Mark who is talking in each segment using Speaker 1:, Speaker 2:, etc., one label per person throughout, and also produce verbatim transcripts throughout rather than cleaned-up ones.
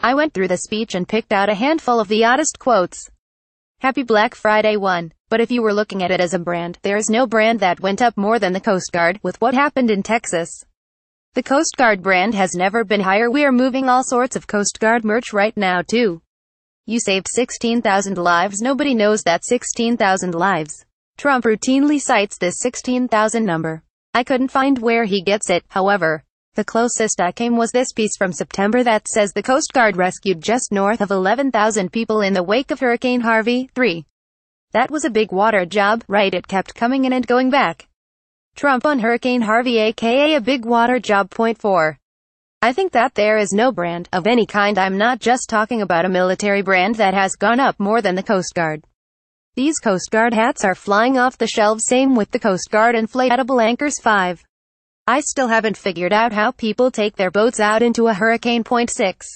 Speaker 1: I went through the speech and picked out a handful of the oddest quotes. Happy Black Friday one. But if you were looking at it as a brand, there is no brand that went up more than the Coast Guard, with what happened in Texas. The Coast Guard brand has never been higher. We are moving all sorts of Coast Guard merch right now too. You saved sixteen thousand lives. Nobody knows that sixteen thousand lives. Trump routinely cites this sixteen thousand number. I couldn't find where he gets it, however. The closest I came was this piece from September that says the Coast Guard rescued just north of eleven thousand people in the wake of Hurricane Harvey. three. That was a big water job, right? It kept coming in and going back. Trump on Hurricane Harvey, aka a big water job. Point four. I think that there is no brand, of any kind. I'm not just talking about a military brand, that has gone up more than the Coast Guard. These Coast Guard hats are flying off the shelves. Same with the Coast Guard inflatable anchors. five. I still haven't figured out how people take their boats out into a hurricane. Point six.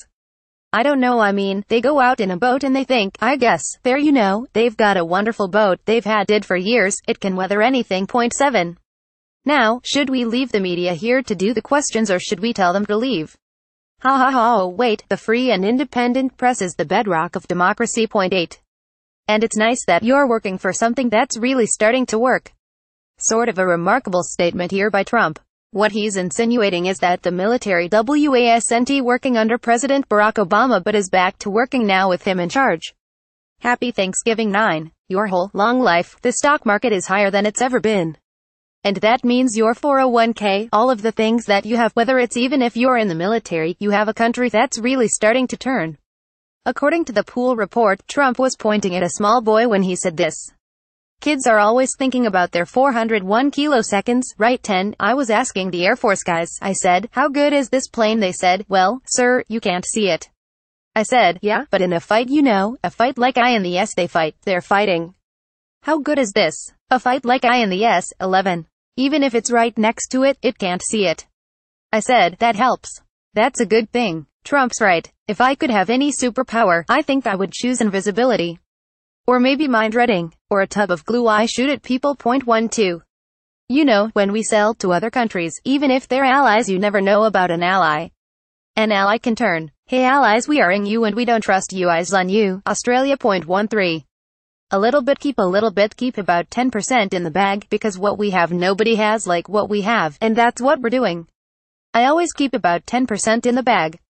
Speaker 1: I don't know, I mean, they go out in a boat and they think, I guess, there you know, they've got a wonderful boat, they've had it for years, it can weather anything. Point seven. Now, should we leave the media here to do the questions, or should we tell them to leave? Ha ha ha, oh wait, the free and independent press is the bedrock of democracy. Point eight. And it's nice that you're working for something that's really starting to work. Sort of a remarkable statement here by Trump. What he's insinuating is that the military wasn't working under President Barack Obama but is back to working now with him in charge. Happy Thanksgiving. nine. Your whole, long life, the stock market is higher than it's ever been. And that means your four oh one k, all of the things that you have, whether it's even if you're in the military, you have a country that's really starting to turn. According to the Pool report, Trump was pointing at a small boy when he said this. Kids are always thinking about their four hundred one kiloseconds, right? ten. I was asking the Air Force guys, I said, how good is this plane? They said, well, sir, you can't see it. I said, yeah, but in a fight, you know, a fight like I and the S, they fight, they're fighting. How good is this? A fight like I and the S. eleven. Even if it's right next to it, it can't see it. I said, that helps. That's a good thing. Trump's right. If I could have any superpower, I think I would choose invisibility. Or maybe mind reading. Or a tub of glue. I shoot at people. Point one two. You know, when we sell to other countries, even if they're allies, you never know about an ally. An ally can turn, hey allies, we are in you and we don't trust you, eyes on you. Australia. Point one three. A little bit, keep a little bit, keep about ten percent in the bag, because what we have nobody has like what we have, and that's what we're doing. I always keep about ten percent in the bag.